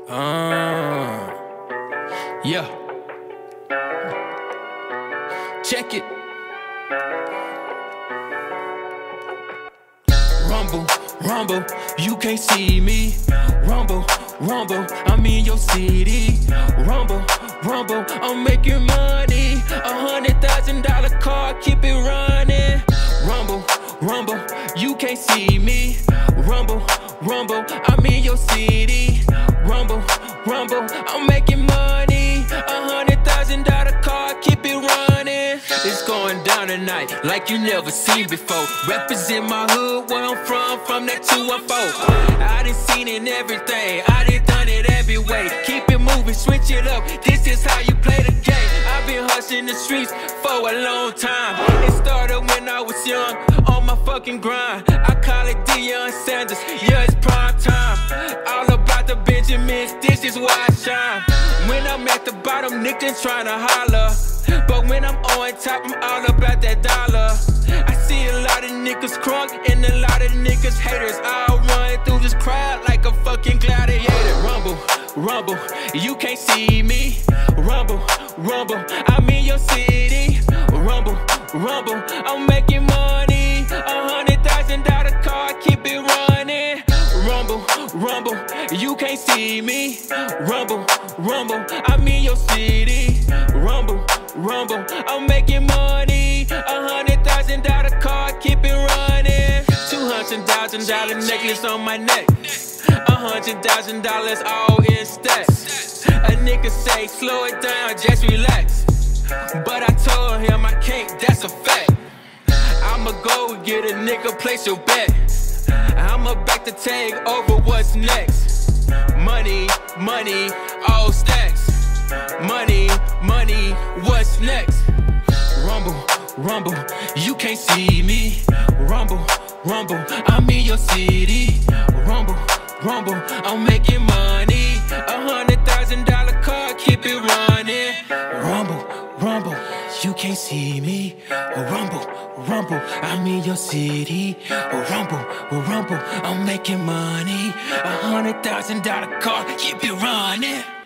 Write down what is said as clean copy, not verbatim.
Yeah. Check it. Rumble, rumble, you can't see me. Rumble, rumble, I'm in your city. Rumble, rumble, I'm making money. $100,000 car, keep it running. Rumble, rumble, you can't see me. Rumble, rumble, I'm in your city. Rumble, rumble, I'm making money. $100,000 car, keep it running. It's going down tonight like you never seen before. Represent my hood, where I'm from that 214. I done seen it everything, I done done it every way. Keep it moving, switch it up, this is how you play the game. I've been hustling the streets for a long time. It started when I was young, on my fucking grind. I call it Deion Sanders, yeah, it's prime time. All about the Benjamins, this is where I shine. When I'm at the bottom, niggas tryna holler, but when I'm on top, I'm all about that dollar. I see a lot of niggas crunk and a lot of niggas haters. I'll run through this crowd like a fucking gladiator. Rumble, rumble, you can't see me. Rumble, rumble, I'm in your city. Rumble, rumble, I'm making money. $100,000 car, keep it running. Rumble, rumble, you can't see me. Rumble, rumble, I'm in your city. Rumble, rumble, I'm making money. $100,000 car, keep it running. $200,000 necklace on my neck. $100,000 all in stacks. A nigga say slow it down, just relax, but I told him I can't, that's a fact. I'ma go get a nigga, place your bet. I'ma back to take over, what's next? Money, money, all stacks. Money, money, what's next? Rumble, rumble, you can't see me. Rumble, rumble, I'm in your city. Rumble, rumble, I'm making money. $100,000 car, keep it running. Rumble, rumble, you can't see me. Rumble, rumble, I'm in your city. Rumble, rumble, I'm making money. $100,000 car, keep it running.